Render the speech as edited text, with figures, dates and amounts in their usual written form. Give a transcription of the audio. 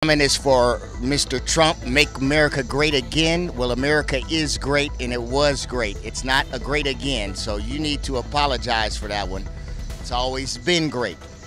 Comment is for Mr. Trump, make America great again. Well, America is great and it was great. It's not a great again, so you need to apologize for that one. It's always been great.